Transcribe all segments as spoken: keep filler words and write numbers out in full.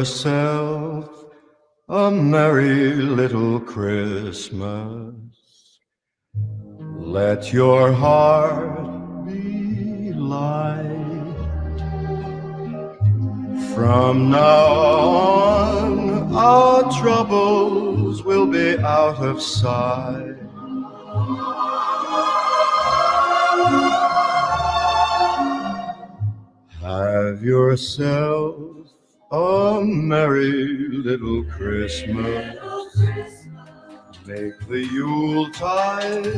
yourself a merry little Christmas. Let your heart be light. From now on, our troubles will be out of sight. Have yourself a merry little Christmas. Make the Yuletide.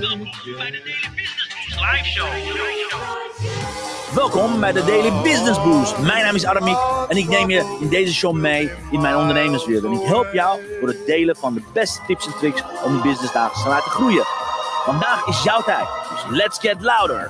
Welkom bij de Daily Business Boost. Mijn naam is Aramik en ik neem je in deze show mee in mijn ondernemerswereld. En ik help jou door het delen van de beste tips en tricks om je business dagelijks te laten groeien. Vandaag is jouw tijd, dus let's get louder.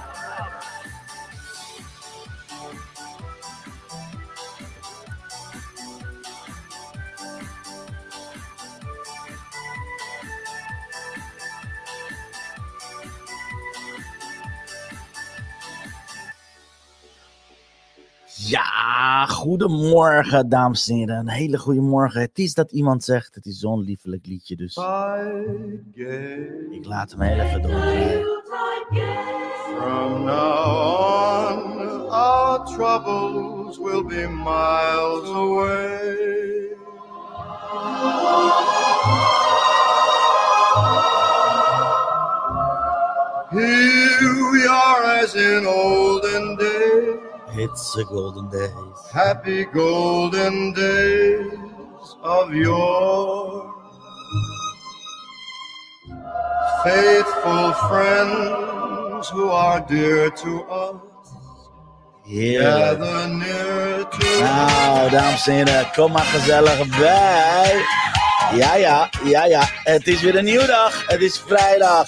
Ja, goedemorgen dames en heren. Een hele goede morgen. Het is dat iemand zegt, het is zo'n liefelijk liedje, dus ik laat hem heel even doordraaien. From now on, our troubles will be miles away. Here we are as in olden days. It's a golden days. Happy golden days of yore. Faithful friends who are dear to us. Heerlijk. Gather near to Nou, dames en heren, kom maar gezellig bij. Ja, ja, ja, ja. Het is weer een nieuwe dag. Het is vrijdag.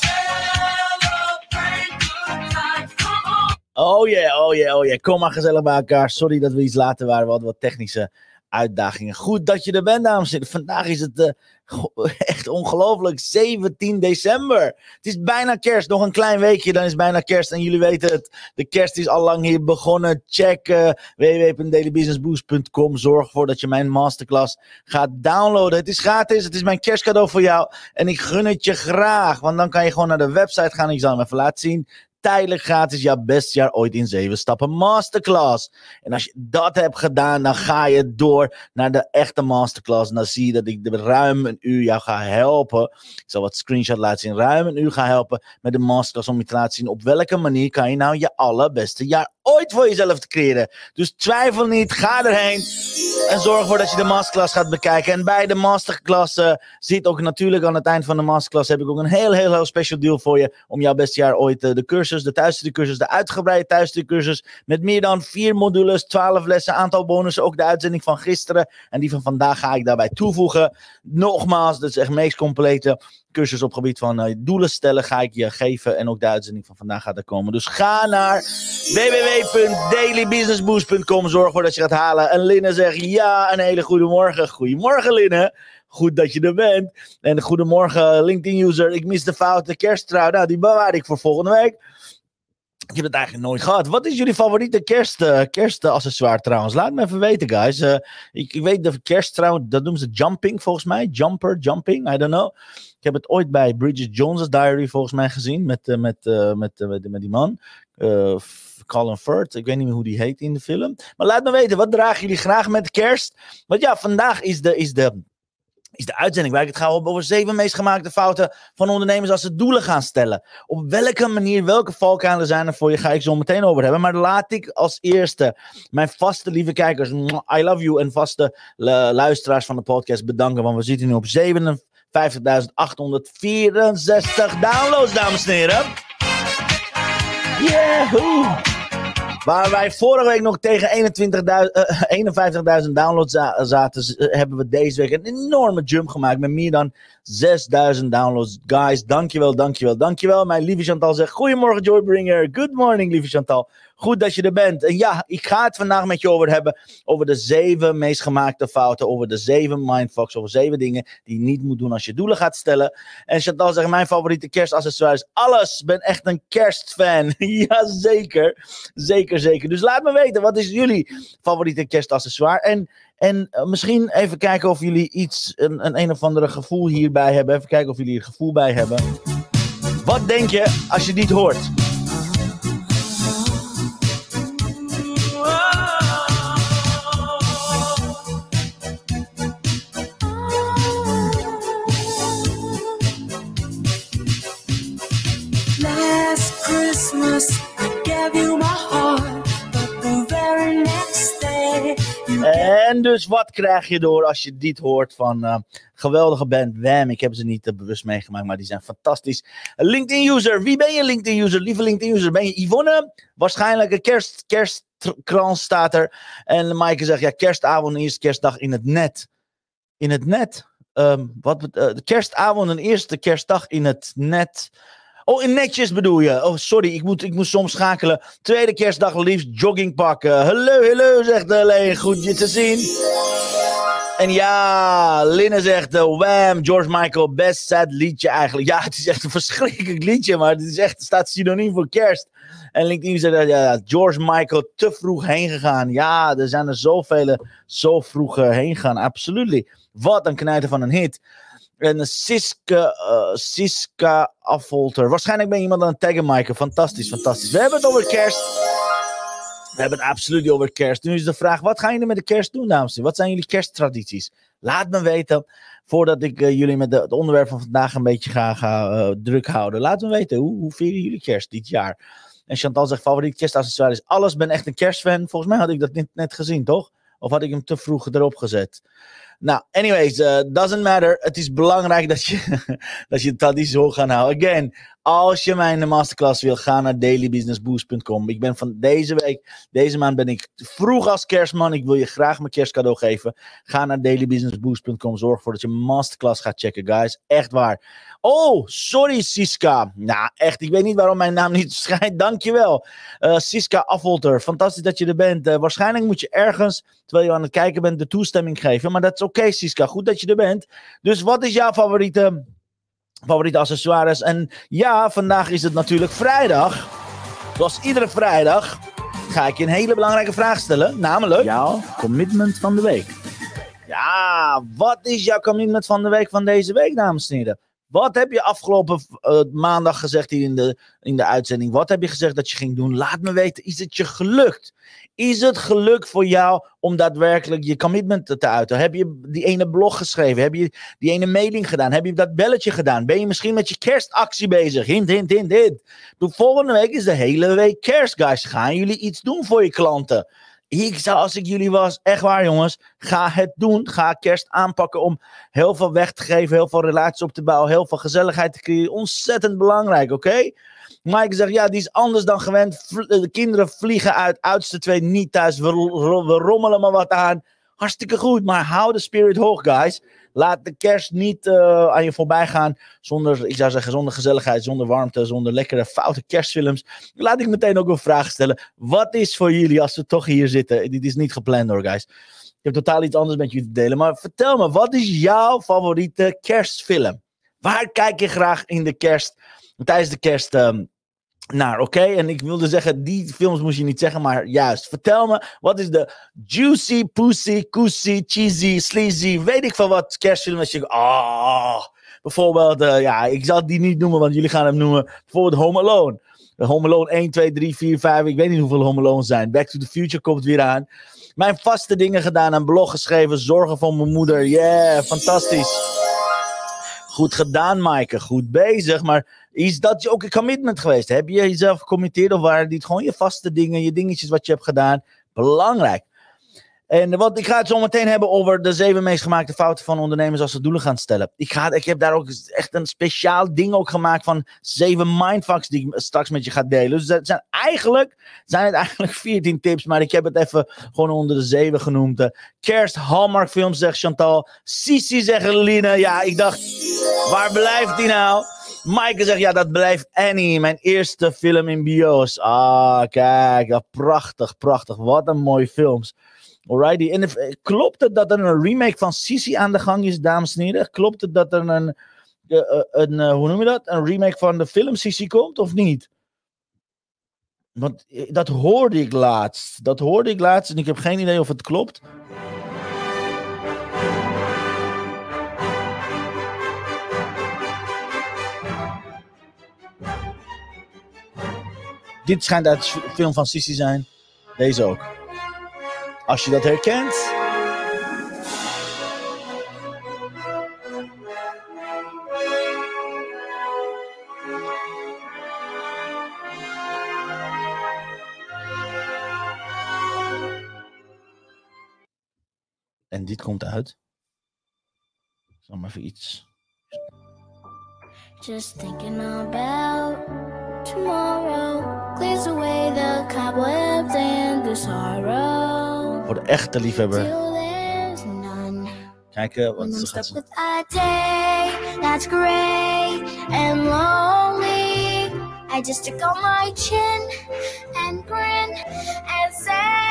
Oh yeah, oh yeah, oh yeah. Kom maar gezellig bij elkaar. Sorry dat we iets later waren. We hadden wat technische uitdagingen. Goed dat je er bent, dames en heren. Vandaag is het uh, go- echt ongelooflijk. zeventien december. Het is bijna kerst. Nog een klein weekje, dan is het bijna kerst. En jullie weten het. De kerst is al lang hier begonnen. Check uh, w w w punt daily business boost punt com. Zorg ervoor dat je mijn masterclass gaat downloaden. Het is gratis. Het is mijn kerstcadeau voor jou. En ik gun het je graag. Want dan kan je gewoon naar de website gaan. Ik zal hem even laten zien. Tijdelijk gratis jouw beste jaar ooit in zeven stappen masterclass. En als je dat hebt gedaan, dan ga je door naar de echte masterclass. En dan zie je dat ik de ruim een uur jou ga helpen. Ik zal wat screenshot laten zien. Ruim een uur ga helpen met de masterclass om je te laten zien op welke manier kan je nou je allerbeste jaar ooit voor jezelf te creëren. Dus twijfel niet, ga erheen en zorg ervoor dat je de masterclass gaat bekijken. En bij de masterclass uh, zit ook natuurlijk aan het eind van de masterclass heb ik ook een heel heel heel special deal voor je om jouw beste jaar ooit uh, de cursus, de thuisstudiecursus, de uitgebreide thuisstudiecursus met meer dan vier modules, twaalf lessen, aantal bonussen, ook de uitzending van gisteren en die van vandaag ga ik daarbij toevoegen. Nogmaals, dat is echt de meest complete cursus op gebied van uh, doelen stellen ga ik je geven en ook de uitzending van vandaag gaat er komen. Dus ga naar w w w punt daily business boost punt com. Zorg ervoor dat je gaat halen. En Linne zegt ja, een hele goede morgen. Goedemorgen Linne. Goed dat je er bent. En goedemorgen LinkedIn user. Ik mis de foute kersttrui. Nou, die bewaar ik voor volgende week. Ik heb het eigenlijk nooit gehad. Wat is jullie favoriete kerst, uh, kerstaccessoire trouwens? Laat me even weten, guys. Uh, ik, ik weet de kersttrui, dat noemen ze jumping volgens mij. Jumper, jumping, I don't know. Ik heb het ooit bij Bridget Jones's Diary volgens mij gezien. Met, uh, met, uh, met, uh, met, met die man. Uh, Colin Firth. Ik weet niet meer hoe die heet in de film. Maar laat me weten, wat dragen jullie graag met kerst? Want ja, vandaag is de... Is de is de uitzending waar ik het ga hebben over zeven meest gemaakte fouten van ondernemers als ze doelen gaan stellen. Op welke manier, welke valkuilen zijn er voor je, ga ik zo meteen over hebben. Maar laat ik als eerste mijn vaste lieve kijkers, I love you, en vaste uh, luisteraars van de podcast bedanken. Want we zitten nu op zevenenvijftigduizend achthonderdvierenzestig downloads, dames en heren. Yahoo! Waar wij vorige week nog tegen eenenvijftigduizend downloads zaten, hebben we deze week een enorme jump gemaakt met meer dan zesduizend downloads. Guys, dankjewel, dankjewel, dankjewel. Mijn lieve Chantal zegt, goedemorgen Joybringer, good morning lieve Chantal. Goed dat je er bent. En ja, ik ga het vandaag met je over hebben, over de zeven meest gemaakte fouten, over de zeven mindfucks, over zeven dingen die je niet moet doen als je doelen gaat stellen. En Chantal zegt, mijn favoriete kerstaccessoires, alles. Ik ben echt een kerstfan. Ja, zeker. Zeker, zeker. Dus laat me weten, wat is jullie favoriete kerstaccessoire? En En uh, misschien even kijken of jullie iets, een, een een of andere gevoel hierbij hebben. Even kijken of jullie er gevoel bij hebben. Wat denk je als je dit hoort? Last Christmas I gave you my heart, but the very next day you En dus wat krijg je door als je dit hoort van uh, geweldige band Wham. Ik heb ze niet uh, bewust meegemaakt, maar die zijn fantastisch. LinkedIn-user, wie ben je LinkedIn-user? Lieve LinkedIn-user, ben je Yvonne? Waarschijnlijk een kerst, kerstkrans staat er. En Maaike zegt, ja, kerstavond en eerste kerstdag in het net. In het net? Um, wat, uh, de kerstavond en eerste kerstdag in het net... Oh, in netjes bedoel je. Oh, sorry, ik moet, ik moet soms schakelen. Tweede kerstdag liefst joggingpak. Hallo, hallo, zegt Helene. Goed je te zien. En ja, Linne zegt, uh, Wham, George Michael, best sad liedje eigenlijk. Ja, het is echt een verschrikkelijk liedje, maar het is echt, het staat synoniem voor kerst. En LinkedIn zegt, ja, George Michael te vroeg heen gegaan. Ja, er zijn er zoveel zo vroeg uh, heen gegaan, absoluut. Wat een knijter van een hit. En Siska, uh, Siska Affolter. Waarschijnlijk ben je iemand aan het taggen, Maaike. Fantastisch, fantastisch. We hebben het over kerst. We hebben het absoluut over kerst. Nu is de vraag, wat gaan jullie met de kerst doen, dames en heren? Wat zijn jullie kersttradities? Laat me weten, voordat ik uh, jullie met de, het onderwerp van vandaag een beetje ga, ga uh, druk houden. Laat me weten, hoe, hoe vieren jullie kerst dit jaar? En Chantal zegt, favoriet kerstaccessoire is alles. Ben echt een kerstfan. Volgens mij had ik dat net, net gezien, toch? Of had ik hem te vroeg erop gezet? Nou, anyways, uh, doesn't matter. Het is belangrijk dat je, dat je tradities hoog gaat houden. Again, als je mijn masterclass wil, ga naar daily business boost punt com. Ik ben van deze week, deze maand ben ik vroeg als kerstman. Ik wil je graag mijn kerstcadeau geven. Ga naar daily business boost punt com. Zorg ervoor dat je masterclass gaat checken, guys. Echt waar. Oh, sorry Siska. Nou, echt, ik weet niet waarom mijn naam niet schijnt. Dankjewel. Uh, Siska Affolter, fantastisch dat je er bent. Uh, waarschijnlijk moet je ergens, terwijl je aan het kijken bent, de toestemming geven. Maar dat is oké, okay, Siska. Goed dat je er bent. Dus wat is jouw favoriete... favoriete accessoires? En ja, vandaag is het natuurlijk vrijdag. Zoals iedere vrijdag ga ik je een hele belangrijke vraag stellen. Namelijk... jouw commitment van de week. Ja, wat is jouw commitment van de week van deze week, dames en heren? Wat heb je afgelopen uh, maandag gezegd hier in de, in de uitzending? Wat heb je gezegd dat je ging doen? Laat me weten, is het je gelukt? Is het gelukt voor jou om daadwerkelijk je commitment te uiten? Heb je die ene blog geschreven? Heb je die ene mailing gedaan? Heb je dat belletje gedaan? Ben je misschien met je kerstactie bezig? Hint, hint, hint, hint. De volgende week is de hele week kerst, guys. Gaan jullie iets doen voor je klanten? Ik zou, als ik jullie was, echt waar jongens, ga het doen. Ga kerst aanpakken om heel veel weg te geven, heel veel relaties op te bouwen, heel veel gezelligheid te creëren. Ontzettend belangrijk, oké? Okay? Maaike zegt, ja, die is anders dan gewend. De kinderen vliegen uit, oudste twee niet thuis. We, we rommelen maar wat aan. Hartstikke goed, maar hou de spirit hoog, guys. Laat de kerst niet uh, aan je voorbij gaan zonder, ik zou zeggen, zonder gezelligheid, zonder warmte, zonder lekkere foute kerstfilms. Laat ik meteen ook een vraag stellen. Wat is voor jullie, als we toch hier zitten, dit is niet gepland hoor, guys. Ik heb totaal iets anders met jullie te delen, maar vertel me, wat is jouw favoriete kerstfilm? Waar kijk je graag in de kerst, tijdens de kerst... Um, Nou, oké, okay. En ik wilde zeggen, die films moest je niet zeggen, maar juist. Vertel me, wat is de juicy, pussy, koesie, cheesy, sleazy, weet ik van wat kerstfilm dat je... Ah, bijvoorbeeld, uh, ja, ik zal die niet noemen, want jullie gaan hem noemen. Bijvoorbeeld Home Alone. Home Alone één, twee, drie, vier, vijf, ik weet niet hoeveel Home Alone zijn. Back to the Future komt weer aan. Mijn vaste dingen gedaan, een blog geschreven, zorgen voor mijn moeder. Yeah, fantastisch. Goed gedaan, Maaike. Goed bezig. Maar is dat ook een commitment geweest? Heb je jezelf gecommitteerd of waren dit gewoon je vaste dingen, je dingetjes wat je hebt gedaan? Belangrijk. En wat, ik ga het zo meteen hebben over de zeven meest gemaakte fouten van ondernemers als ze doelen gaan stellen. Ik, ga, ik heb daar ook echt een speciaal ding ook gemaakt van zeven mindfucks die ik straks met je ga delen. Dus het zijn eigenlijk, zijn het eigenlijk veertien tips, maar ik heb het even gewoon onder de zeven genoemd. Kerst, Hallmark films, zegt Chantal. Sisi, zegt Line. Ja, ik dacht, waar blijft die nou? Maaike zegt, ja, dat blijft Annie, mijn eerste film in bio's. Ah, kijk, ja, prachtig, prachtig. Wat een mooie films. Alrighty. En if, klopt het dat er een remake van Sisi aan de gang is, dames en heren? Klopt het dat er een, een, een, een hoe noem je dat? Een remake van de film Sisi komt, of niet? Want dat hoorde ik laatst. Dat hoorde ik laatst en ik heb geen idee of het klopt. Dit schijnt uit de film van Sissy zijn. Deze ook. Als je dat herkent. En dit komt uit. Ik zal maar even iets. Just thinking about tomorrow clears away the cobwebs and the sorrow. Voor de echte liefhebber. Till there's none. Kijken wat When I'm ze stuck gaat. with a day that's gray and lonely, I just stick on my chin and grin and say,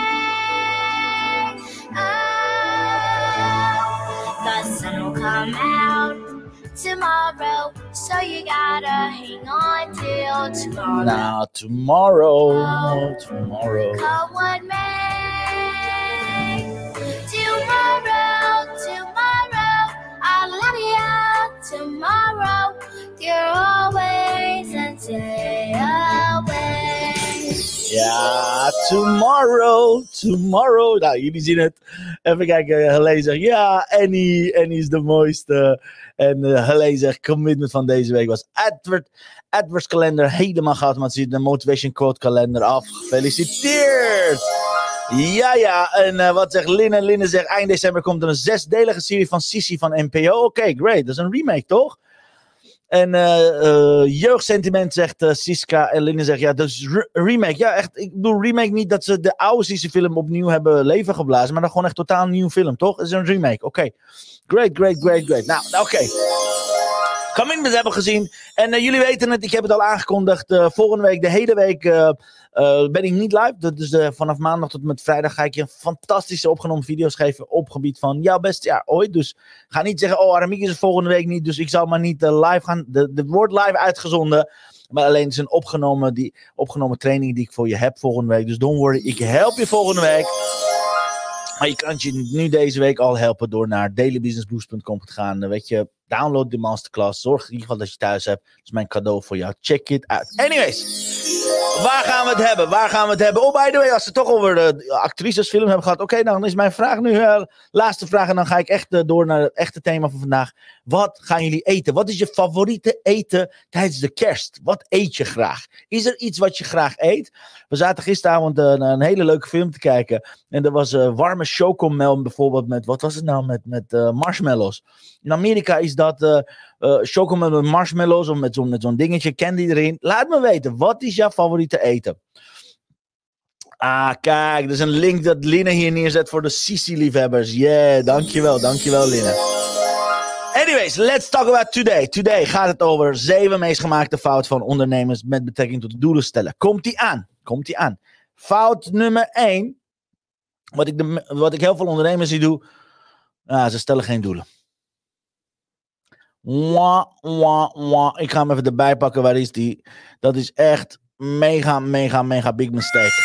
oh, the sun will come out tomorrow, so you gotta hang on till tomorrow. Nou, tomorrow. Tomorrow. Come what may. Tomorrow, tomorrow, I'll love you. Tomorrow, you're always a day away. Ja, tomorrow. Tomorrow. Nou, jullie zien het. Even kijken. Helene zegt, ja, Annie. Annie is de mooiste. En uh, Helene zegt, commitment van deze week was Edward. Edward's kalender helemaal geautomatiseerd. De motivation quote kalender af. Gefeliciteerd. Ja, ja. En uh, wat zegt Linne? Linne zegt, eind december komt er een zesdelige serie van Sissy van N P O. Oké, okay, great. Dat is een remake, toch? En uh, uh, jeugdsentiment zegt uh, Siska. En Linne zegt, ja, dat is re- remake. Ja, echt. Ik bedoel remake niet dat ze de oude Sissy film opnieuw hebben leven geblazen. Maar dan gewoon echt totaal een nieuwe film, toch? Het is een remake. Oké. Okay. Great, great, great, great. Nou, oké. Okay. Commitment hebben we gezien. En uh, jullie weten het, ik heb het al aangekondigd. Uh, volgende week, de hele week, uh, uh, ben ik niet live. Dus uh, vanaf maandag tot en met vrijdag ga ik je fantastische opgenomen video's geven op gebied van jouw beste jaar ooit. Dus ga niet zeggen, oh, Aramiek is er volgende week niet, dus ik zal maar niet uh, live gaan. De, de wordt live uitgezonden. Maar alleen het is een opgenomen, die, opgenomen training die ik voor je heb volgende week. Dus don't worry, ik help je volgende week. Maar je kan je nu deze week al helpen door naar daily business boost punt com te gaan. Weet je, download de masterclass. Zorg in ieder geval dat je thuis hebt. Dat is mijn cadeau voor jou. Check it out. Anyways. Waar gaan we het hebben? Waar gaan we het hebben? Oh, by the way, als we het toch over de actricesfilm hebben gehad. Oké, okay, dan is mijn vraag nu, uh, laatste vraag. En dan ga ik echt uh, door naar het echte thema van vandaag. Wat gaan jullie eten? Wat is je favoriete eten tijdens de kerst? Wat eet je graag? Is er iets wat je graag eet? We zaten gisteravond uh, naar een hele leuke film te kijken. En er was uh, warme chocomel bijvoorbeeld met, wat was het nou, met, met uh, marshmallows. In Amerika is dat uh, uh, chocomel met marshmallows of met zo'n, met zo'n dingetje, candy erin. Laat me weten, wat is jouw favoriete eten? Ah, kijk, er is een link dat Linne hier neerzet voor de Sissy-liefhebbers. Yeah, dankjewel, dankjewel Linne. Anyways, let's talk about today. Today gaat het over zeven meest gemaakte fouten van ondernemers met betrekking tot doelen stellen. Komt-ie aan, komt-ie aan. Fout nummer één, wat ik, de, wat ik heel veel ondernemers zie doen, ah, ze stellen geen doelen. Wah, wah, wah. Ik ga hem even erbij pakken, waar is die? Dat is echt mega, mega, mega big mistake.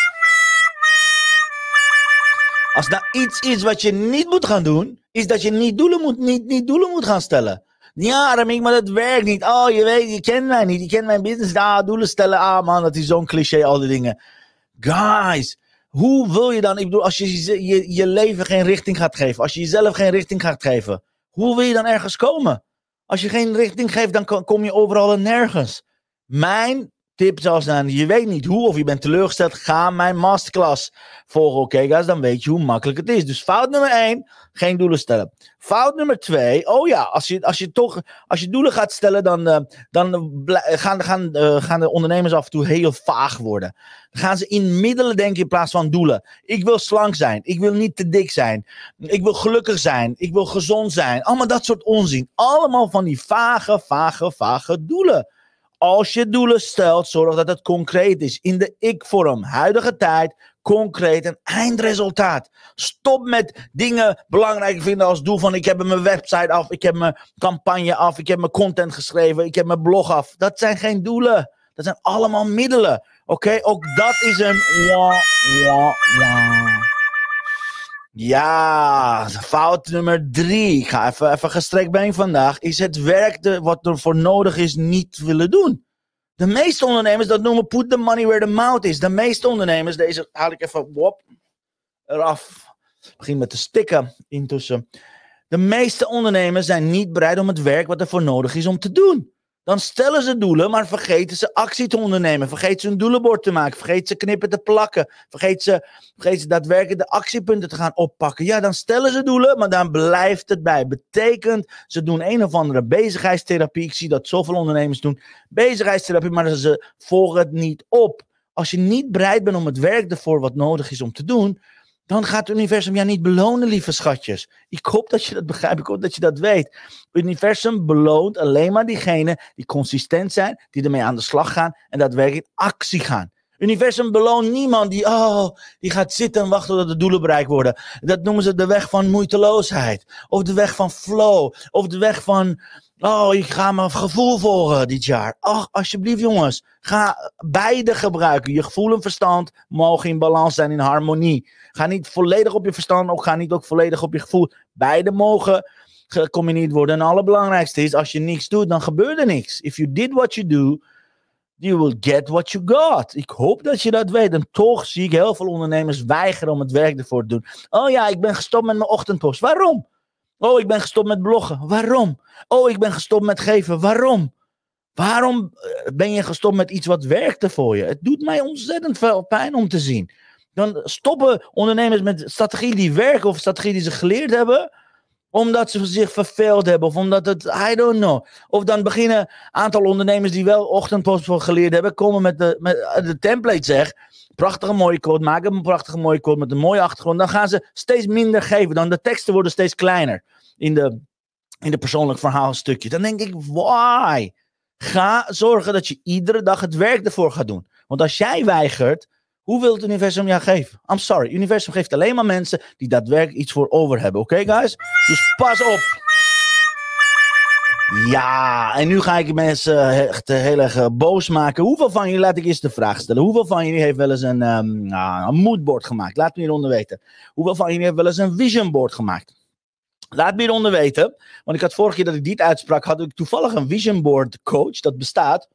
Als nou iets is wat je niet moet gaan doen, is dat je niet doelen moet, niet, niet doelen moet gaan stellen. Ja, Aramiek, maar dat werkt niet. Oh, je weet, je kent mij niet. Je kent mijn business. Ah, doelen stellen. Ah, man, dat is zo'n cliché, al die dingen. Guys, hoe wil je dan, ik bedoel, als je, je je leven geen richting gaat geven, als je jezelf geen richting gaat geven, hoe wil je dan ergens komen? Als je geen richting geeft, dan kom je overal en nergens. Mijn tip zou zijn, je weet niet hoe of je bent teleurgesteld, ga mijn masterclass volgen. Oké, okay, guys, dan weet je hoe makkelijk het is. Dus fout nummer één, geen doelen stellen. Fout nummer twee, oh ja, als je, als je toch, als je doelen gaat stellen, dan, uh, dan gaan, gaan, uh, gaan de ondernemers af en toe heel vaag worden. Dan gaan ze in middelen denken in plaats van doelen. Ik wil slank zijn, ik wil niet te dik zijn, ik wil gelukkig zijn, ik wil gezond zijn. Allemaal dat soort onzin. Allemaal van die vage, vage, vage doelen. Als je doelen stelt, zorg dat het concreet is. In de ik-vorm. Huidige tijd, concreet en eindresultaat. Stop met dingen belangrijk vinden als doel van ik heb mijn website af, ik heb mijn campagne af, ik heb mijn content geschreven, ik heb mijn blog af. Dat zijn geen doelen. Dat zijn allemaal middelen. Oké, okay? Ook dat is een wah, wah, wah. Ja, fout nummer drie. Ik ga even, even gestrekt been vandaag. Is het werk de, wat er voor nodig is niet willen doen. De meeste ondernemers, dat noemen put the money where the mouth is. De meeste ondernemers, deze haal ik even wop, eraf. Ik begin met te stikken intussen. De meeste ondernemers zijn niet bereid om het werk wat er voor nodig is om te doen. Dan stellen ze doelen, maar vergeten ze actie te ondernemen. Vergeten ze een doelenbord te maken. Vergeten ze knippen te plakken. Vergeten ze, vergeten ze daadwerkelijk de actiepunten te gaan oppakken. Ja, dan stellen ze doelen, maar dan blijft het bij. Betekent, ze doen een of andere bezigheidstherapie. Ik zie dat zoveel ondernemers doen. Bezigheidstherapie, maar ze volgen het niet op. Als je niet bereid bent om het werk ervoor wat nodig is om te doen, dan gaat het universum jou niet belonen, lieve schatjes. Ik hoop dat je dat begrijpt, ik hoop dat je dat weet. Het universum beloont alleen maar diegenen die consistent zijn, die ermee aan de slag gaan en daadwerkelijk in actie gaan. Het universum beloont niemand die, oh, die gaat zitten en wachten tot de doelen bereikt worden. Dat noemen ze de weg van moeiteloosheid. Of de weg van flow. Of de weg van, oh, ik ga mijn gevoel volgen dit jaar. Ach, alsjeblieft jongens, ga beide gebruiken. Je gevoel en verstand mogen in balans zijn, in harmonie. Ga niet volledig op je verstand, ook ga niet ook volledig op je gevoel. Beide mogen gecombineerd worden. En het allerbelangrijkste is, als je niks doet, dan gebeurt er niks. If you did what you do, you will get what you got. Ik hoop dat je dat weet. En toch zie ik heel veel ondernemers weigeren om het werk ervoor te doen. Oh ja, ik ben gestopt met mijn ochtendpost. Waarom? Oh, ik ben gestopt met bloggen. Waarom? Oh, ik ben gestopt met geven. Waarom? Waarom ben je gestopt met iets wat werkte voor je? Het doet mij ontzettend veel pijn om te zien. Dan stoppen ondernemers met strategieën die werken of strategieën die ze geleerd hebben, omdat ze zich verveeld hebben of omdat het, I don't know. Of dan beginnen een aantal ondernemers die wel ochtendpost geleerd hebben, komen met de, met de template zeg, prachtige mooie quote, maken een prachtige mooie quote met een mooie achtergrond. Dan gaan ze steeds minder geven. Dan de teksten worden steeds kleiner in de, in de persoonlijk verhaalstukje. Dan denk ik, why? Ga zorgen dat je iedere dag het werk ervoor gaat doen. Want als jij weigert, hoe wil het universum jou geven? I'm sorry, het universum geeft alleen maar mensen die daadwerkelijk iets voor over hebben. Oké, okay, guys? Dus pas op. Ja, en nu ga ik mensen echt heel erg boos maken. Hoeveel van jullie, laat ik eerst de vraag stellen. Hoeveel van jullie heeft wel eens een, um, uh, een moodboard gemaakt? Laat me hieronder weten. Hoeveel van jullie heeft wel eens een vision board gemaakt? Laat me hieronder weten. Want ik had vorige keer dat ik dit uitsprak, had ik toevallig een vision board coach. Dat bestaat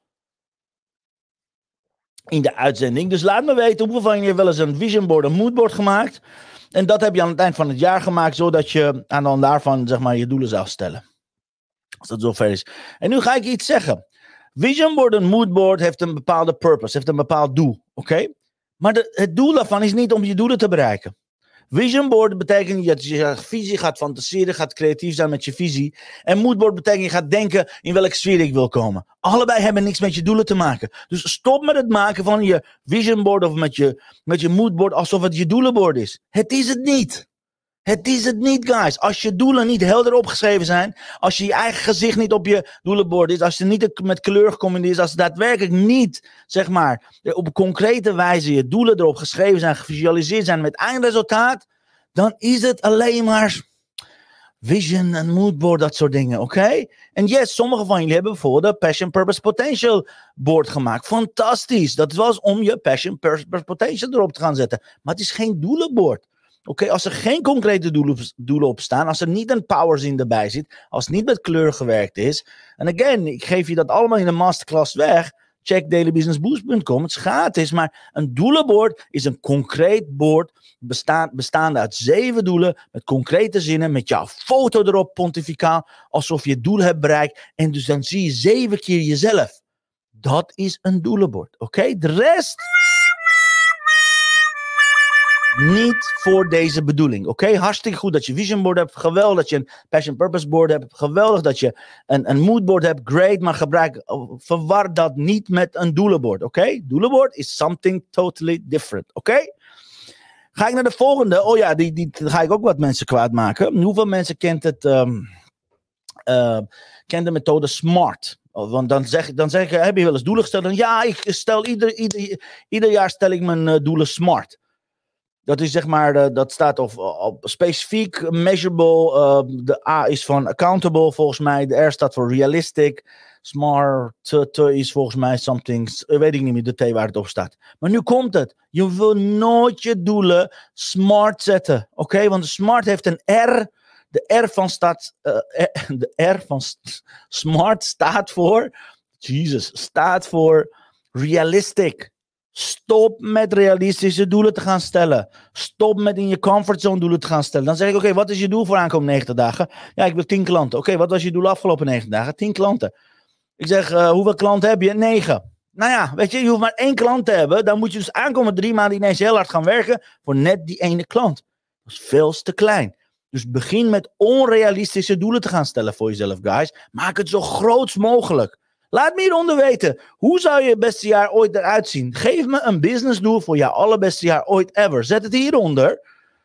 in de uitzending. Dus laat me weten hoeveel van jullie heeft wel eens een vision board, een moodboard gemaakt. En dat heb je aan het eind van het jaar gemaakt, zodat je aan de hand daarvan zeg maar je doelen zou stellen. Als dat zover is. En nu ga ik iets zeggen. Vision board en moodboard heeft een bepaalde purpose, heeft een bepaald doel. Oké? Okay? Maar de, het doel daarvan is niet om je doelen te bereiken. Vision board betekent dat je je visie gaat fantaseren, gaat creatief zijn met je visie. En moodboard betekent je gaat denken in welke sfeer ik wil komen. Allebei hebben niks met je doelen te maken. Dus stop met het maken van je vision board of met je, met je moodboard alsof het je doelenbord is. Het is het niet. Het is het niet, guys. Als je doelen niet helder opgeschreven zijn, als je je eigen gezicht niet op je doelenbord is, als je niet met kleur gecombineerd is, als daadwerkelijk niet, zeg maar, op een concrete wijze je doelen erop geschreven zijn, gevisualiseerd zijn met eindresultaat, dan is het alleen maar vision en moodboard, dat soort dingen, oké? Okay? En yes, sommige van jullie hebben bijvoorbeeld een Passion Purpose Potential board gemaakt. Fantastisch. Dat was om je Passion Purpose Potential erop te gaan zetten. Maar het is geen doelenbord. Oké, okay, als er geen concrete doelen, doelen op staan, als er niet een powerzin erbij zit, als het niet met kleur gewerkt is. En again, ik geef je dat allemaal in de masterclass weg. Check daily business boost punt com. Het is gratis, maar een doelenbord is een concreet bord besta- bestaande uit zeven doelen met concrete zinnen, met jouw foto erop, pontificaal, alsof je het doel hebt bereikt. En dus dan zie je zeven keer jezelf. Dat is een doelenbord, oké? Okay? De rest niet voor deze bedoeling, oké? Okay? Hartstikke goed dat je vision board hebt, geweldig dat je een passion purpose board hebt, geweldig dat je een, een mood board hebt, great, maar gebruik, verwar dat niet met een doelenbord, oké? Okay? Doelenbord is something totally different, oké? Okay? Ga ik naar de volgende, oh ja, die, die ga ik ook wat mensen kwaad maken. Hoeveel mensen kent het, um, uh, kent de methode SMART? Want dan zeg, dan zeg ik, heb je wel eens doelen gesteld? Dan, ja, ik stel ieder, ieder, ieder jaar stel ik mijn uh, doelen SMART. Dat is zeg maar, uh, dat staat op, op specifiek, measurable. Uh, de A is van accountable volgens mij. De R staat voor realistic. Smart T is volgens mij something, weet ik niet meer de T waar het op staat. Maar nu komt het. Je wil nooit je doelen smart zetten. Oké, okay? Want de smart heeft een R. De R van, staat, uh, de R van st- smart staat voor Jesus, staat voor realistic. Stop met realistische doelen te gaan stellen. Stop met in je comfortzone doelen te gaan stellen. Dan zeg ik, oké, okay, wat is je doel voor aankomende negentig dagen? Ja, ik wil tien klanten. Oké, okay, wat was je doel afgelopen negentig dagen? tien klanten. Ik zeg, uh, hoeveel klanten heb je? negen. Nou ja, weet je, je hoeft maar één klant te hebben. Dan moet je dus aankomende drie maanden ineens heel hard gaan werken voor net die ene klant. Dat is veel te klein. Dus begin met onrealistische doelen te gaan stellen voor jezelf, guys. Maak het zo groot mogelijk. Laat me hieronder weten. Hoe zou je beste jaar ooit eruit zien? Geef me een businessdoel voor jouw allerbeste jaar ooit ever. Zet het hieronder.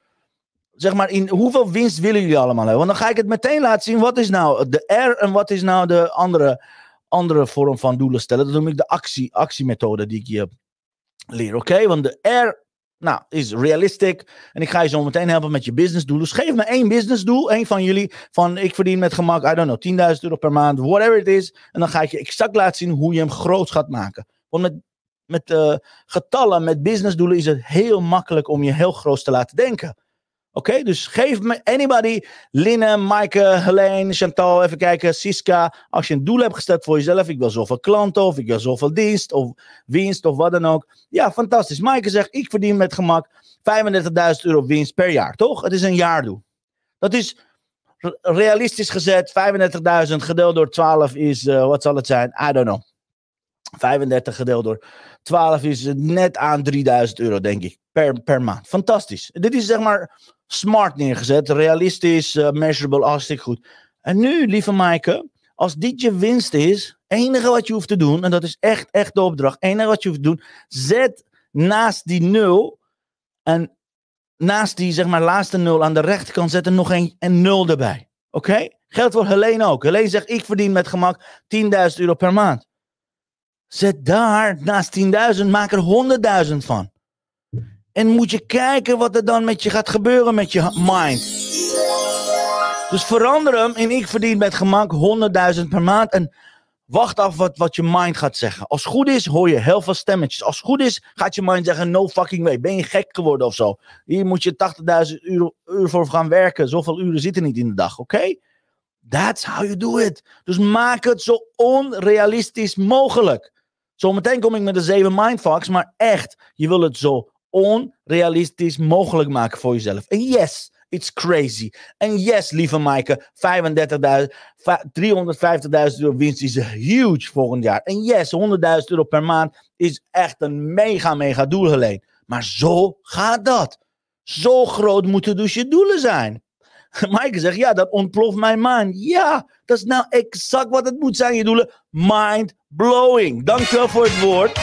Zeg maar, in hoeveel winst willen jullie allemaal hebben? Want dan ga ik het meteen laten zien. Wat is nou de R en wat is nou de andere, andere vorm van doelen stellen? Dat noem ik de actie, actiemethode die ik je leer. Oké, okay? Want de R... Nou, is realistic. En ik ga je zo meteen helpen met je businessdoel. Dus geef me één businessdoel. Één van jullie. Van ik verdien met gemak, I don't know, tienduizend euro per maand. Whatever it is. En dan ga ik je exact laten zien hoe je hem groot gaat maken. Want met, met uh, getallen, met businessdoelen is het heel makkelijk om je heel groot te laten denken. Oké, okay? Dus geef me anybody. Linne, Maaike, Helene, Chantal, even kijken. Siska. Als je een doel hebt gesteld voor jezelf. Ik wil zoveel klanten of ik wil zoveel dienst of winst of wat dan ook. Ja, fantastisch. Maaike zegt, ik verdien met gemak vijfendertigduizend euro winst per jaar. Toch? Het is een jaardoel. Dat is realistisch gezet. vijfendertigduizend gedeeld door twaalf is, uh, wat zal het zijn? I don't know. vijfendertig gedeeld door twaalf is net aan drieduizend euro, denk ik. Per, per maand. Fantastisch. Dit is zeg maar smart neergezet. Realistisch, uh, measurable, hartstikke goed. En nu, lieve Maaike, als dit je winst is, enige wat je hoeft te doen, en dat is echt, echt de opdracht, enige wat je hoeft te doen, zet naast die nul, en naast die, zeg maar, laatste nul aan de rechterkant, zet er nog een, een nul erbij. Oké? Okay? Geldt voor Helene ook. Helene zegt, ik verdien met gemak tienduizend euro per maand. Zet daar, naast tienduizend, maak er honderdduizend van. En moet je kijken wat er dan met je gaat gebeuren met je mind. Dus verander hem en ik verdien met gemak honderdduizend per maand. En wacht af wat, wat je mind gaat zeggen. Als het goed is, hoor je heel veel stemmetjes. Als het goed is, gaat je mind zeggen, no fucking way. Ben je gek geworden of zo? Hier moet je tachtigduizend uur, uur voor gaan werken. Zoveel uren zitten niet in de dag, oké? Okay? That's how you do it. Dus maak het zo onrealistisch mogelijk. Zometeen kom ik met de zeven mindfucks, maar echt, je wil het zo onrealistisch mogelijk maken voor jezelf. En yes, it's crazy. En yes, lieve Maaike, vijfendertigduizend, driehonderdvijftigduizend euro winst is huge volgend jaar. En yes, honderdduizend euro per maand is echt een mega, mega doel alleen. Maar zo gaat dat. Zo groot moeten dus je doelen zijn. Maaike zegt, ja, dat ontploft mijn mind. Ja, dat is nou exact wat het moet zijn, je doelen. Mind blowing. Dankjewel voor het woord.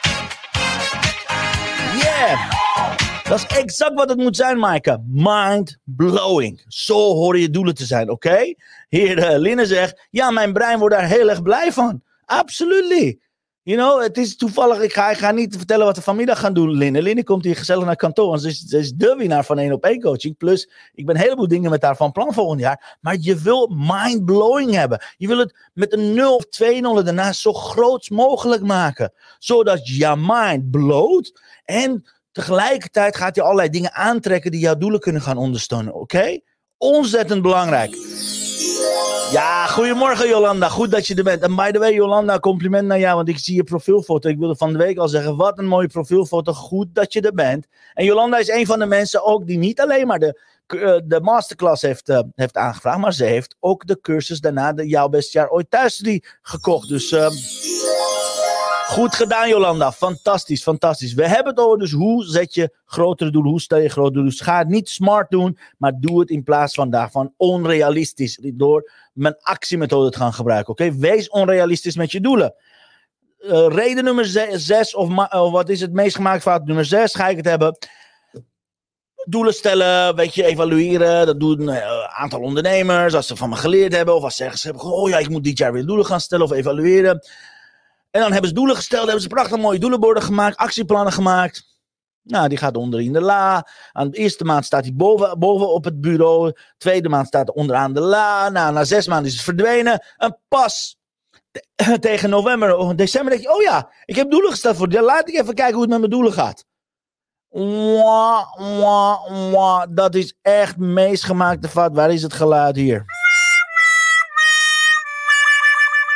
Yeah. Dat is exact wat het moet zijn, Maaike. Mind blowing. Zo horen je doelen te zijn, oké? Okay? Heer uh, Linne zegt, ja, mijn brein wordt daar heel erg blij van. Absolutely. You know, het is toevallig, ik ga, ik ga niet vertellen wat we vanmiddag gaan doen, Linne. Linne komt hier gezellig naar kantoor, want ze is, ze is de winnaar van één op één coaching. Plus, ik ben een heleboel dingen met haar van plan volgend jaar. Maar je wil mind-blowing hebben. Je wil het met een nul of twee nullen daarna zo groot mogelijk maken. Zodat je mind blowt en tegelijkertijd gaat je allerlei dingen aantrekken die jouw doelen kunnen gaan ondersteunen, oké? Okay? Ontzettend belangrijk. Ja, goedemorgen Jolanda, goed dat je er bent. En by the way Jolanda, compliment naar jou, want ik zie je profielfoto. Ik wilde van de week al zeggen, wat een mooie profielfoto, goed dat je er bent. En Jolanda is een van de mensen ook die niet alleen maar de, uh, de masterclass heeft, uh, heeft aangevraagd, maar ze heeft ook de cursus daarna, de Jouw Beste Jaar Ooit Thuisstudie, gekocht. Dus uh, goed gedaan Jolanda, fantastisch, fantastisch. We hebben het over dus hoe zet je grotere doelen, hoe stel je grotere doelen. Dus ga het niet smart doen, maar doe het in plaats van daarvan onrealistisch. Door mijn actiemethode te gaan gebruiken, oké? Okay? Wees onrealistisch met je doelen. Uh, reden nummer zes, of uh, wat is het meest gemaakt fout? Nummer zes ga ik het hebben. Doelen stellen, weet je, evalueren. Dat doen een uh, aantal ondernemers, als ze van me geleerd hebben. Of als ze zeggen, ze hebben, oh ja, ik moet dit jaar weer doelen gaan stellen of evalueren. En dan hebben ze doelen gesteld, hebben ze prachtig mooie doelenborden gemaakt, actieplannen gemaakt. Nou, die gaat onder in de la. Aan de eerste maand staat hij boven, boven op het bureau. Tweede maand staat hij onderaan de la. Nou, na zes maanden is het verdwenen. En pas te- tegen november of december denk je, oh ja, ik heb doelen gesteld voor dit. Laat ik even kijken hoe het met mijn doelen gaat. Mwah, mwah, mwah. Dat is echt meest gemaakte fout. Waar is het geluid hier?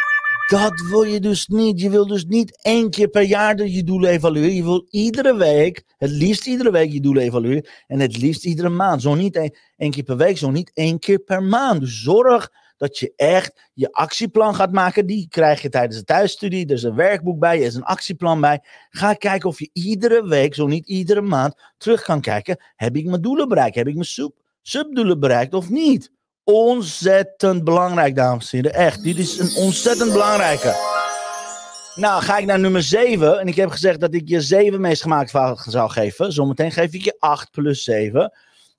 Dat wil je dus niet. Je wil dus niet één keer per jaar de- je doelen evalueren. Je wil iedere week, het liefst iedere week je doelen evalueren. En het liefst iedere maand. Zo niet één, één keer per week, zo niet één keer per maand. Dus zorg dat je echt je actieplan gaat maken. Die krijg je tijdens de thuisstudie. Er is een werkboek bij, er is een actieplan bij. Ga kijken of je iedere week, zo niet iedere maand, terug kan kijken. Heb ik mijn doelen bereikt? Heb ik mijn sub, subdoelen bereikt of niet? Ontzettend belangrijk, dames en heren. Echt, dit is een ontzettend belangrijke. Nou, ga ik naar nummer zeven. En ik heb gezegd dat ik je zeven meest gemaakte fouten zou geven. Zometeen geef ik je acht plus zeven.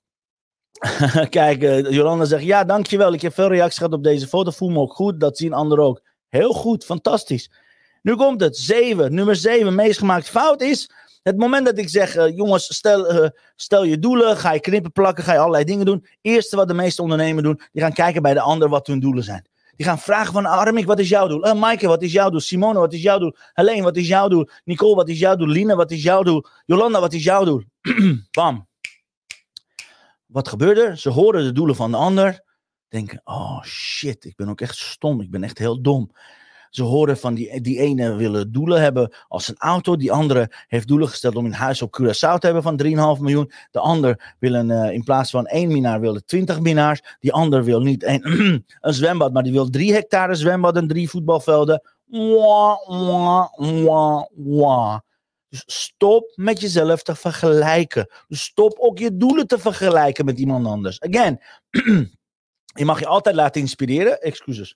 Kijk, uh, Jolanda zegt, ja, dankjewel. Ik heb veel reacties gehad op deze foto. Voel me ook goed. Dat zien anderen ook. Heel goed, fantastisch. Nu komt het. zeven. Nummer zeven, meest gemaakte fout is... Het moment dat ik zeg, uh, jongens, stel, uh, stel je doelen, ga je knippen plakken, ga je allerlei dingen doen. Eerste wat de meeste ondernemers doen, die gaan kijken bij de ander wat hun doelen zijn. Die gaan vragen van, Armik, wat is jouw doel? Uh, Maaike, wat is jouw doel? Simone, wat is jouw doel? Helene, wat is jouw doel? Nicole, wat is jouw doel? Line, wat is jouw doel? Jolanda, wat is jouw doel? Bam. Wat gebeurt er? Ze horen de doelen van de ander. Denken, oh shit, ik ben ook echt stom. Ik ben echt heel dom. Ze horen van die, die ene willen doelen hebben als een auto. Die andere heeft doelen gesteld om een huis op Curaçao te hebben van drie komma vijf miljoen. De ander wil een, uh, in plaats van één minaar wil twintig minaars. Die ander wil niet een, een zwembad, maar die wil drie hectare zwembad en drie voetbalvelden. Wah, wah, wah, wah. Dus stop met jezelf te vergelijken. Dus stop ook je doelen te vergelijken met iemand anders. Again, je mag je altijd laten inspireren. Excuses.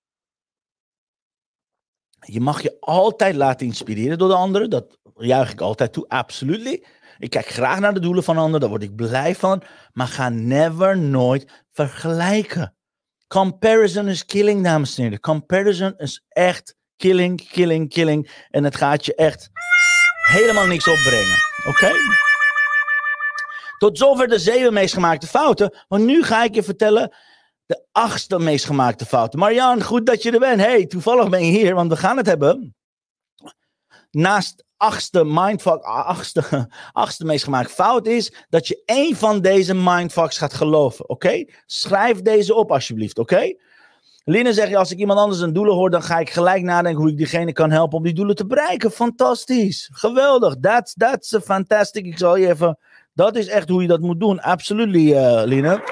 Je mag je altijd laten inspireren door de anderen. Dat juich ik altijd toe, absolutely. Ik kijk graag naar de doelen van anderen, daar word ik blij van. Maar ga never, nooit vergelijken. Comparison is killing, dames en heren. Comparison is echt killing, killing, killing. En het gaat je echt helemaal niks opbrengen. Oké? Okay? Tot zover de zeven meest gemaakte fouten. Want nu ga ik je vertellen... de achtste meest gemaakte fouten. Marianne, goed dat je er bent. Hey, toevallig ben je hier, want we gaan het hebben. Naast achtste mindfuck, achtste, achtste meest gemaakte fout is dat je één van deze mindfucks gaat geloven. Oké? Okay? Schrijf deze op alsjeblieft, oké? Okay? Line zegt, als ik iemand anders een doelen hoor, dan ga ik gelijk nadenken hoe ik diegene kan helpen om die doelen te bereiken. Fantastisch. Geweldig. That's, that's a fantastic. Ik zal je even... Dat is echt hoe je dat moet doen. Absolutely, uh, Line.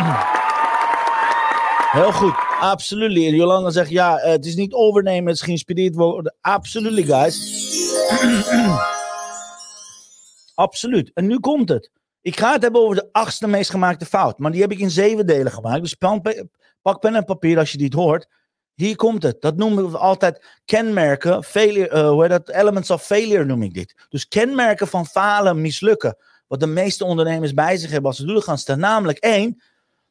Heel goed, absoluut. En Jolanda zegt, ja, uh, het is niet overnemen, het is geïnspireerd worden. Absoluut, guys. Absoluut. En nu komt het. Ik ga het hebben over de achtste meest gemaakte fout. Maar die heb ik in zeven delen gemaakt. Dus pan, pak pen en papier als je dit hoort. Hier komt het. Dat noemen we altijd kenmerken. Failure, uh, hoe heet dat? Elements of failure noem ik dit. Dus kenmerken van falen, mislukken. Wat de meeste ondernemers bij zich hebben als ze doelen gaan stellen. Namelijk één...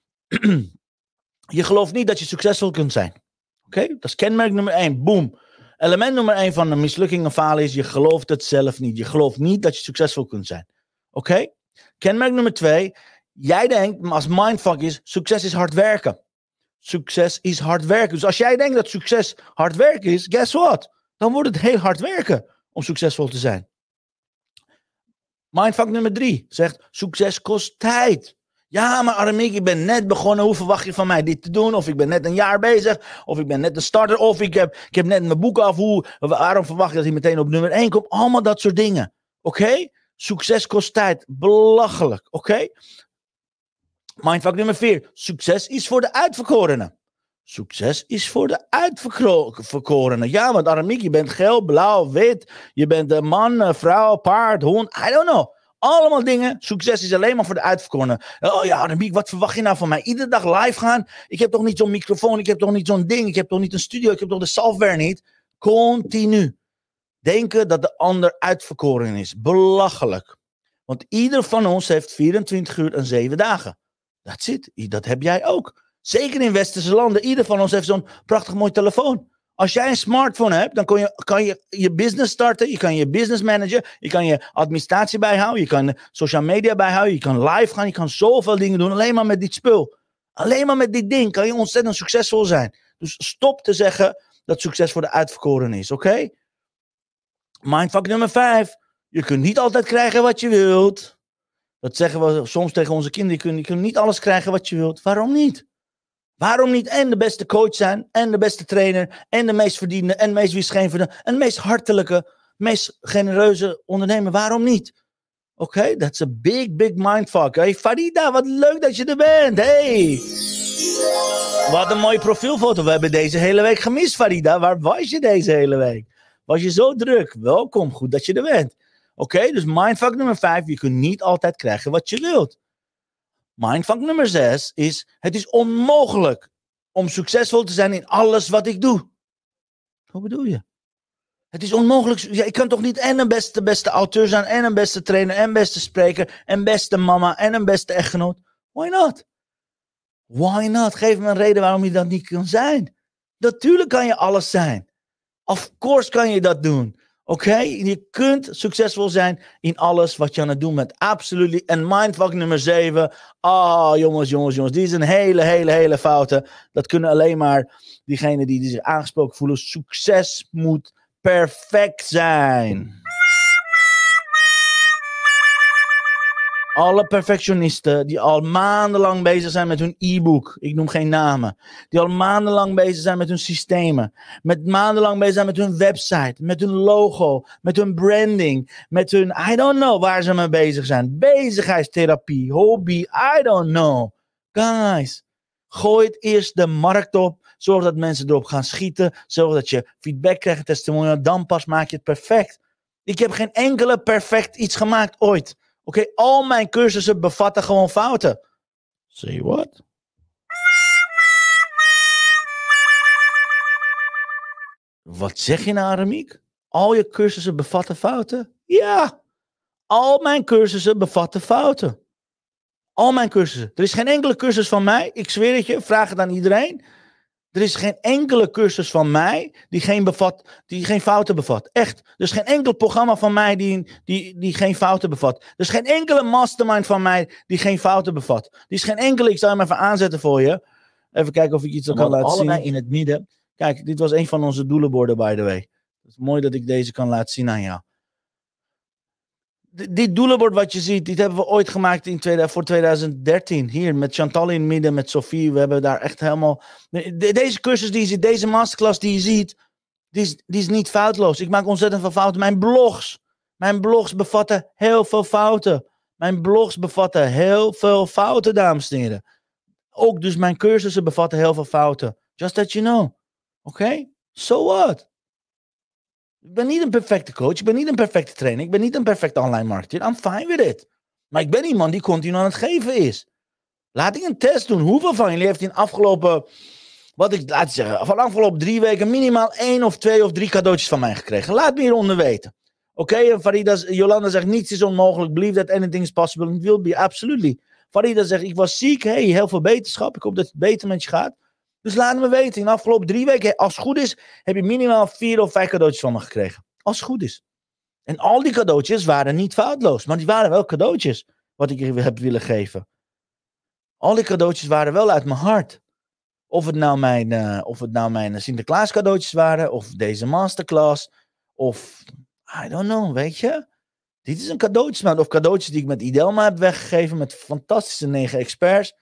Je gelooft niet dat je succesvol kunt zijn. Oké? Okay? Dat is kenmerk nummer één. Boom. Element nummer één van een mislukking en falen is... je gelooft het zelf niet. Je gelooft niet dat je succesvol kunt zijn. Oké? Okay? Kenmerk nummer twee. Jij denkt, als mindfuck is... succes is hard werken. Succes is hard werken. Dus als jij denkt dat succes hard werken is... guess what? Dan wordt het heel hard werken om succesvol te zijn. Mindfuck nummer drie zegt... succes kost tijd. Ja, maar Armik, ik ben net begonnen. Hoe verwacht je van mij dit te doen? Of ik ben net een jaar bezig. Of ik ben net een starter. Of ik heb, ik heb net mijn boek af. Hoe, waarom verwacht je dat hij meteen op nummer één komt? Allemaal dat soort dingen. Oké? Okay? Succes kost tijd. Belachelijk. Oké? Okay? Mindfuck nummer vier. Succes is voor de uitverkorenen. Succes is voor de uitverkorenen. Ja, want Armik, je bent geel, blauw, wit. Je bent een man, vrouw, paard, hond. I don't know. Allemaal dingen. Succes is alleen maar voor de uitverkorenen. Oh ja, Armik, wat verwacht je nou van mij? Iedere dag live gaan? Ik heb toch niet zo'n microfoon? Ik heb toch niet zo'n ding? Ik heb toch niet een studio? Ik heb toch de software niet? Continu. Denken dat de ander uitverkoren is. Belachelijk. Want ieder van ons heeft vierentwintig uur en zeven dagen. That's it. Dat heb jij ook. Zeker in westerse landen. Ieder van ons heeft zo'n prachtig mooi telefoon. Als jij een smartphone hebt, dan kan je, kan je je business starten. Je kan je business managen. Je kan je administratie bijhouden. Je kan social media bijhouden. Je kan live gaan. Je kan zoveel dingen doen. Alleen maar met dit spul. Alleen maar met dit ding kan je ontzettend succesvol zijn. Dus stop te zeggen dat succes voor de uitverkoren is. Oké? Okay? Mindfuck nummer vijf. Je kunt niet altijd krijgen wat je wilt. Dat zeggen we soms tegen onze kinderen. Je kunt, je kunt niet alles krijgen wat je wilt. Waarom niet? Waarom niet en de beste coach zijn, en de beste trainer, en de meest verdiende, en de meest winstgevende, en de meest hartelijke, meest genereuze ondernemer? Waarom niet? Oké, okay, that's a big, big mindfuck. Hey Farida, wat leuk dat je er bent. Hey, wat een mooie profielfoto. We hebben deze hele week gemist, Farida. Waar was je deze hele week? Was je zo druk? Welkom, goed dat je er bent. Oké, okay, dus mindfuck nummer vijf. Je kunt niet altijd krijgen wat je wilt. Mindfuck nummer zes is, het is onmogelijk om succesvol te zijn in alles wat ik doe. Hoe bedoel je? Het is onmogelijk. Ja, ik kan toch niet en een beste, beste auteur zijn, en een beste trainer, en beste spreker, en beste mama, en een beste echtgenoot. Why not? Why not? Geef me een reden waarom je dat niet kan zijn. Natuurlijk kan je alles zijn. Of course kan je dat doen. Oké? Okay? Je kunt succesvol zijn in alles wat je aan het doen bent. Absoluut. En mindfuck nummer zeven. Ah, oh, jongens, jongens, jongens. Die is een hele, hele, hele foute. Dat kunnen alleen maar diegenen die, die zich aangesproken voelen. Succes moet perfect zijn. Alle perfectionisten die al maandenlang bezig zijn met hun e-book. Ik noem geen namen. Die al maandenlang bezig zijn met hun systemen. Met maandenlang bezig zijn met hun website. Met hun logo. Met hun branding. Met hun, I don't know waar ze mee bezig zijn. Bezigheidstherapie. Hobby. I don't know. Guys. Gooi het eerst de markt op. Zorg dat mensen erop gaan schieten. Zorg dat je feedback krijgt. Testimonial. Dan pas maak je het perfect. Ik heb geen enkele perfect iets gemaakt ooit. Oké, okay, al mijn cursussen bevatten gewoon fouten. Say what? Wat zeg je nou, Remiek? Al je cursussen bevatten fouten? Ja, al mijn cursussen bevatten fouten. Al mijn cursussen. Er is geen enkele cursus van mij, ik zweer het je, vraag het aan iedereen. Er is geen enkele cursus van mij die geen, bevat, die geen fouten bevat. Echt. Er is geen enkel programma van mij die, die, die geen fouten bevat. Er is geen enkele mastermind van mij die geen fouten bevat. Er is geen enkele, ik zal hem even aanzetten voor je. Even kijken of ik iets kan laten zien. Allebei in het midden. Kijk, dit was een van onze doelenborden, by the way. Het is mooi dat ik deze kan laten zien aan jou. D- dit doelenbord wat je ziet, dit hebben we ooit gemaakt in tweede, voor twintig dertien. Hier, met Chantal in het midden, met Sophie. We hebben daar echt helemaal... De, deze cursus die je ziet, deze masterclass die je ziet, die is, die is niet foutloos. Ik maak ontzettend veel fouten. Mijn blogs, mijn blogs bevatten heel veel fouten. Mijn blogs bevatten heel veel fouten, dames en heren. Ook dus mijn cursussen bevatten heel veel fouten. Just that you know. Oké? Okay? So what? Ik ben niet een perfecte coach. Ik ben niet een perfecte trainer. Ik ben niet een perfecte online marketeer. I'm fine with it. Maar ik ben iemand die continu aan het geven is. Laat ik een test doen. Hoeveel van jullie heeft in afgelopen... Wat ik laat zeggen. Van afgelopen drie weken minimaal één of twee of drie cadeautjes van mij gekregen. Laat me hieronder weten. Oké, okay? Farida, Jolanda zegt niets is onmogelijk. Believe that anything is possible. It will be, absolutely. Farida zegt ik was ziek. Hey, heel veel beterschap. Ik hoop dat het beter met je gaat. Dus laat me weten, in de afgelopen drie weken, als het goed is, heb je minimaal vier of vijf cadeautjes van me gekregen. Als het goed is. En al die cadeautjes waren niet foutloos, maar die waren wel cadeautjes, wat ik je heb willen geven. Al die cadeautjes waren wel uit mijn hart. Of het nou mijn, uh, of het nou mijn Sinterklaas cadeautjes waren, of deze masterclass, of, I don't know, weet je. Dit is een cadeautje, of cadeautjes die ik met Idelma heb weggegeven, met fantastische negen experts.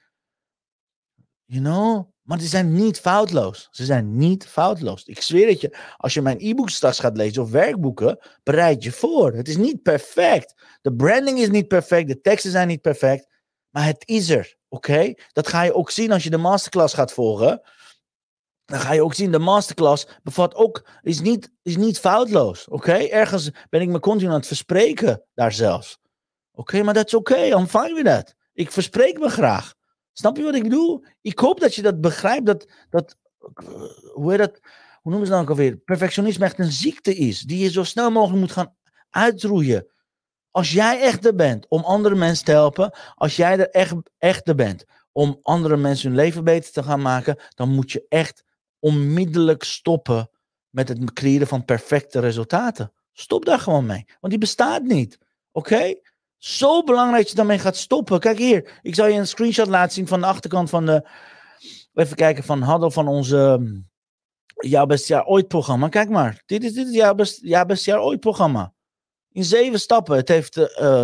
You know... Maar die zijn niet foutloos. Ze zijn niet foutloos. Ik zweer het je. Als je mijn e-books straks gaat lezen of werkboeken, bereid je voor. Het is niet perfect. De branding is niet perfect. De teksten zijn niet perfect. Maar het is er. Oké? Okay? Dat ga je ook zien als je de masterclass gaat volgen. Dan ga je ook zien, de masterclass bevat ook, is niet, is niet foutloos. Oké? Okay? Ergens ben ik me continu aan het verspreken daar zelfs. Oké, okay, maar dat is oké. Okay. I'm fine with that. Ik verspreek me graag. Snap je wat ik bedoel? Ik hoop dat je dat begrijpt. Dat, dat, hoe, heet dat, hoe noemen ze dat ook alweer? Perfectionisme echt een ziekte is. Die je zo snel mogelijk moet gaan uitroeien. Als jij echter bent om andere mensen te helpen. Als jij er echt, echter bent om andere mensen hun leven beter te gaan maken. Dan moet je echt onmiddellijk stoppen met het creëren van perfecte resultaten. Stop daar gewoon mee. Want die bestaat niet. Oké? Okay? Zo belangrijk dat je daarmee gaat stoppen. Kijk hier, ik zal je een screenshot laten zien van de achterkant van de... Even kijken, van Haddel van onze Jouw Beste Jaar Ooit programma. Kijk maar, dit is, dit is jouw, best, jouw Beste Jaar Ooit programma. In zeven stappen. Het heeft uh,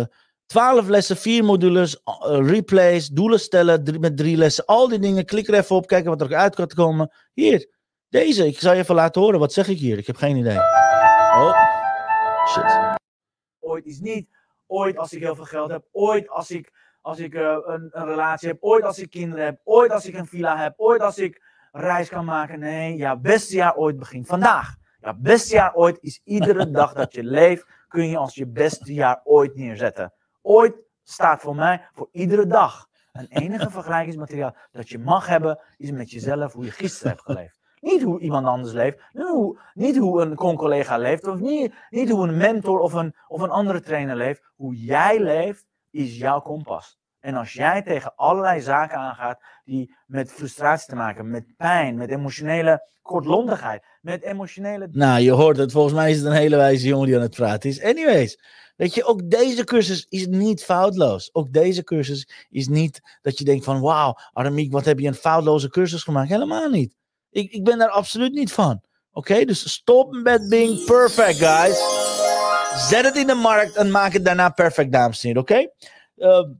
twaalf lessen, vier modules, uh, replays, doelen stellen drie, met drie lessen. Al die dingen, klik er even op, kijken wat er uit kan komen. Hier, deze, ik zal je even laten horen. Wat zeg ik hier? Ik heb geen idee. Oh, shit. Ooit is niet. Ooit als ik heel veel geld heb. Ooit als ik, als ik uh, een, een relatie heb. Ooit als ik kinderen heb. Ooit als ik een villa heb. Ooit als ik reis kan maken. Nee, jouw beste jaar ooit begint vandaag. Jouw beste jaar ooit is iedere dag dat je leeft, kun je als je beste jaar ooit neerzetten. Ooit staat voor mij voor iedere dag. Een enige vergelijkingsmateriaal dat je mag hebben, is met jezelf hoe je gisteren hebt geleefd. Niet hoe iemand anders leeft, niet hoe, niet hoe een con-collega leeft, of niet, niet hoe een mentor of een, of een andere trainer leeft. Hoe jij leeft, is jouw kompas. En als jij tegen allerlei zaken aangaat die met frustratie te maken hebben, met pijn, met emotionele kortlondigheid, met emotionele... Nou, je hoort het. Volgens mij is het een hele wijze jongen die aan het praten is. Anyways, weet je, ook deze cursus is niet foutloos. Ook deze cursus is niet dat je denkt van, wauw, Aramiek, wat heb je een foutloze cursus gemaakt? Helemaal niet. Ik, ik ben daar absoluut niet van. Oké, okay? Dus stop met being perfect, guys. Zet het in de markt en maak het daarna perfect, dames en heren. Oké? Okay? Uh,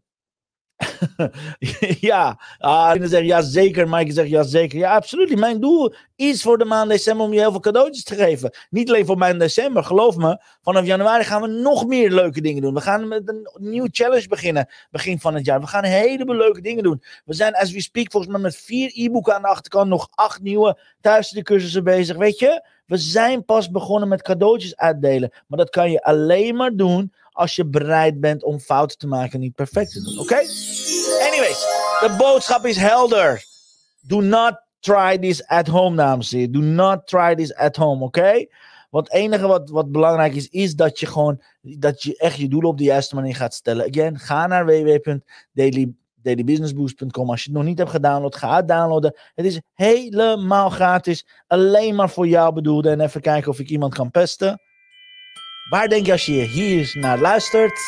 ja, ah, ik zeg ja zeker, Mike zegt ja zeker. Ja, absoluut. Mijn doel is voor de maand december om je heel veel cadeautjes te geven. Niet alleen voor maand december, geloof me. Vanaf januari gaan we nog meer leuke dingen doen. We gaan met een nieuw challenge beginnen, begin van het jaar. We gaan een heleboel leuke dingen doen. We zijn, as we speak, volgens mij met vier e-boeken aan de achterkant, nog acht nieuwe thuisstudiecursussen bezig. Weet je, we zijn pas begonnen met cadeautjes uitdelen. Maar dat kan je alleen maar doen als je bereid bent om fouten te maken en niet perfect te doen. Oké? Okay? Anyways, de boodschap is helder. Do not try this at home, dames en heren. Do not try this at home, oké? Okay? Want het enige wat, wat belangrijk is, is dat je gewoon, dat je echt je doelen op de juiste manier gaat stellen. Again, ga naar w w w punt daily business boost punt com. Als je het nog niet hebt gedownload, ga het downloaden. Het is helemaal gratis. Alleen maar voor jou bedoeld. En even kijken of ik iemand kan pesten. Waar denk je als je hier naar luistert?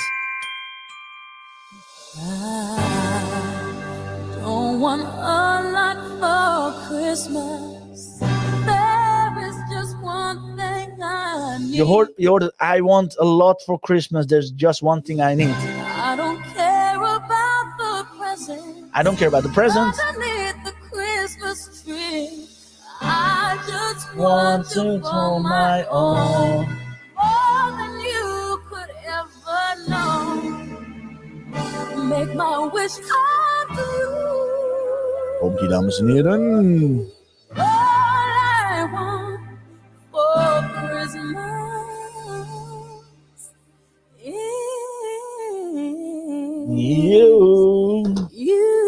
I don't want a lot for Christmas. There is just one thing I need. Je hoort, je hoort het. I want a lot for Christmas. There's just one thing I need. I don't care about the present. I don't care about the present. Underneath the Christmas tree. I just want, want to hold my own. More than you could ever know. Make my wish come true. Komt-ie, dames en heren. All I want for Christmas is you. you.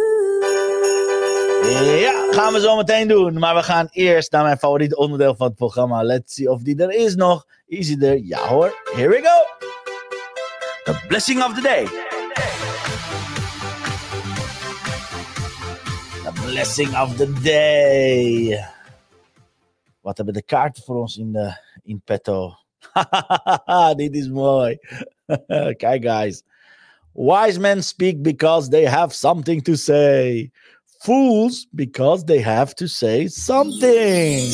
Ja, gaan we zo meteen doen. Maar we gaan eerst naar mijn favoriete onderdeel van het programma. Let's see of die er is nog. Is hij er? Ja hoor. Here we go. The blessing of the day. The blessing of the day. Wat hebben de kaarten voor ons in, de, in petto? Dit is mooi. Kijk guys. Wise men speak because they have something to say. Fools because they have to say something.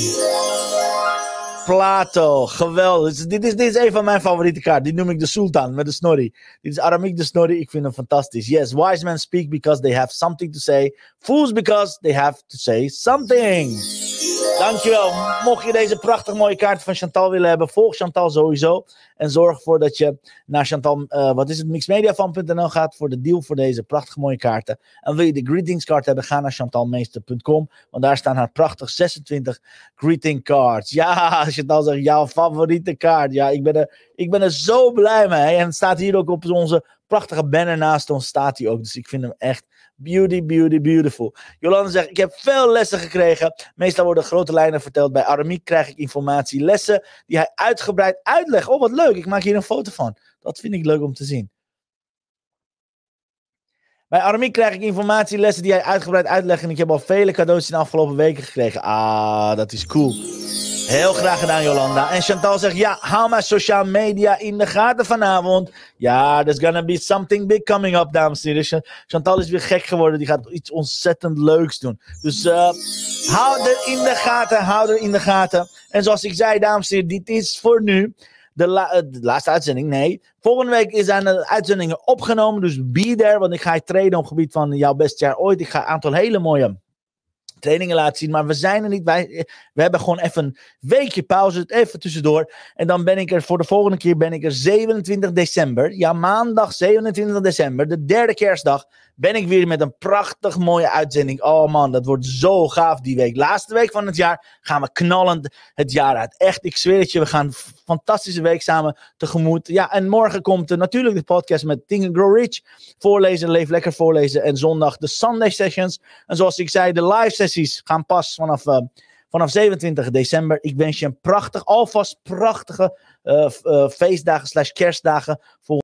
Plato, geweldig. Dit is, dit is een van mijn favoriete kaarten. Die noem ik de Sultan met de snorri. Dit is Aramiek de snorri. Ik vind hem fantastisch. Yes, wise men speak because they have something to say. Fools because they have to say something. Dankjewel. Mocht je deze prachtig mooie kaart van Chantal willen hebben, volg Chantal sowieso. En zorg ervoor dat je naar Chantal, uh, wat is het, mixmediafan punt n l gaat voor de deal voor deze prachtige mooie kaarten. En wil je de greetingskaart hebben, ga naar chantalmeester punt com. Want daar staan haar prachtig zesentwintig greeting cards. Ja, Chantal zegt, jouw favoriete kaart. Ja, ik ben er, ik ben er zo blij mee. En het staat hier ook op onze prachtige banner naast ons, staat hij ook. Dus ik vind hem echt beauty, beauty, beautiful. Jolanda zegt, ik heb veel lessen gekregen. Meestal worden grote lijnen verteld. Bij Aramiek krijg ik informatie, lessen die hij uitgebreid uitlegt. Oh, wat leuk. Ik maak hier een foto van. Dat vind ik leuk om te zien. Bij Aramiek krijg ik informatie, lessen die hij uitgebreid uitlegt. En ik heb al vele cadeautjes in de afgelopen weken gekregen. Ah, dat is cool. Heel graag gedaan, Jolanda. En Chantal zegt, ja, hou maar sociale media in de gaten vanavond. Ja, there's gonna be something big coming up, dames en heren. Chantal is weer gek geworden. Die gaat iets ontzettend leuks doen. Dus uh, hou er in de gaten, hou er in de gaten. En zoals ik zei, dames en heren, dit is voor nu. de, la- de laatste uitzending, nee. Volgende week zijn de uitzendingen opgenomen. Dus be there, want ik ga je trainen op het gebied van jouw beste jaar ooit. Ik ga een aantal hele mooie trainingen laten zien. Maar we zijn er niet. Wij, we hebben gewoon even een weekje pauze. Even tussendoor. En dan ben ik er voor de volgende keer ben ik er zevenentwintig december. Ja, maandag zevenentwintig december. De derde kerstdag. Ben ik weer met een prachtig mooie uitzending. Oh man, dat wordt zo gaaf die week. Laatste week van het jaar gaan we knallend het jaar uit. Echt, ik zweer het je. We gaan een fantastische week samen tegemoet. Ja, en morgen komt uh, natuurlijk de podcast met Think and Grow Rich. Voorlezen, leef lekker voorlezen. En zondag de Sunday Sessions. En zoals ik zei, de live sessies gaan pas vanaf, uh, vanaf zevenentwintig december. Ik wens je een prachtig, alvast prachtige uh, uh, feestdagen slash kerstdagen. Voor